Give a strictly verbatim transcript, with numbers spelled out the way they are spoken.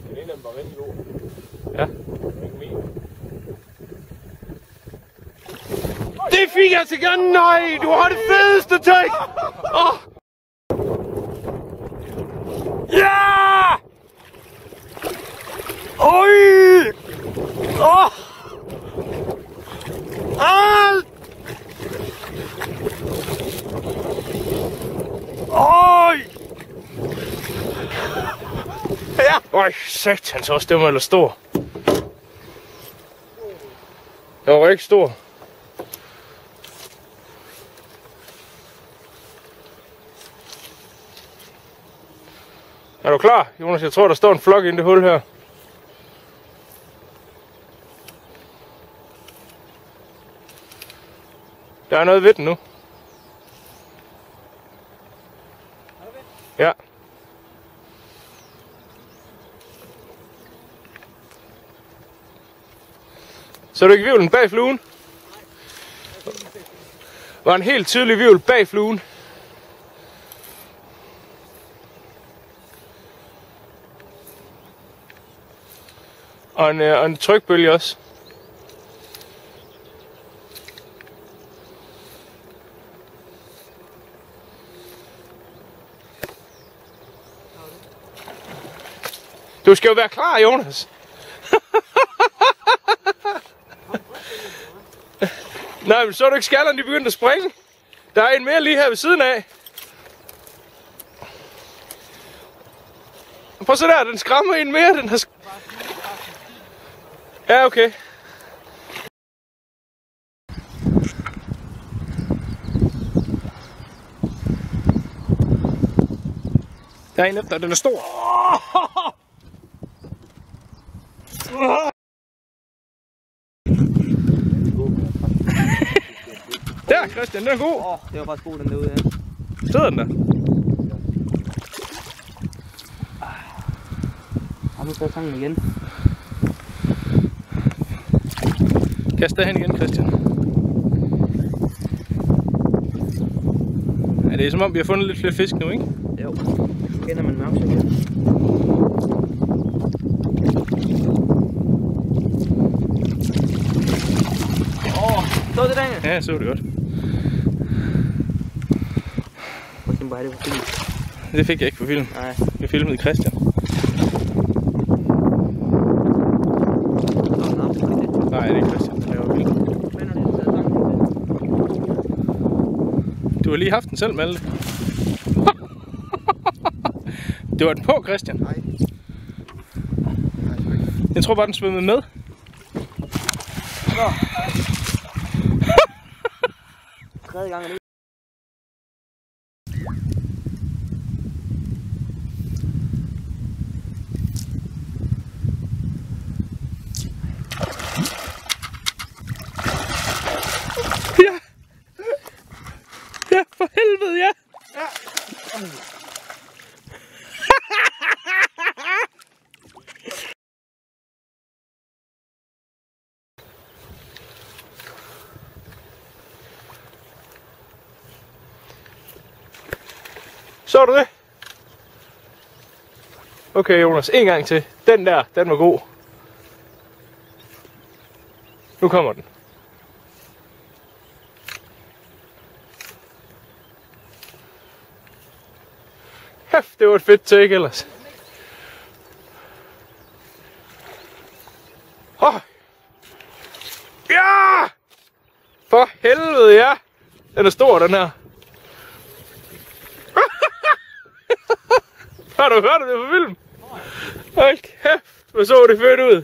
Den ene af dem var rigtig god. Ja. Det fik jeg til gengæld. Nej, du har det fedeste take. Åh. Oh. Ja! Oj! Åh! Oh. Ah! Oj! Ja! Øj, satans også, det var ellers stor. Den var rigtig stor. Er du klar, Jonas? Jeg tror, der står en flok i det hul her. Der er noget ved den nu. Ja. Så du ikke hvirvlen bag fluen? Var en helt tydelig hvirvel bag fluen. Og en, og en trykbølge også. Du skal jo være klar, Jonas. Nej, men så er du ikke skallerne, de begyndte at springe. Der er en mere lige her ved siden af. Prøv så der, den skræmmer en mere, den har... Ja, okay. Der er en efter, den er stor. Der, Christian, den er god. Åh, oh, det var faktisk god, den derude, ja. Stod den der? Og nu skal jeg fange den igen. Kast den hen igen, Christian. Ja, det er som om, vi har fundet lidt flere fisk nu, ikke? Jo, nu kender man mavs igen. Åh, oh, så det der? Ja, så det godt. Hvor er det på film? Det fik jeg ikke på film. Nej. Jeg filmede Christian. Nej, det er Christian, der laver film. Du har lige haft den selv, Malte. Det var den på, Christian. Nej. Jeg tror bare, den svømmede med. Tredje gang er det. Ja. Ja, for helvede, ja. Ja. Så du det? Okay, Jonas, en gang til. Den der, den var god. Nu kommer den. Hæft, det var et fedt take ellers. Oh. Ja! For helvede, ja! Den er stor, den her. Har du hørt det på film? Hold kæft, hvor så det fedt ud.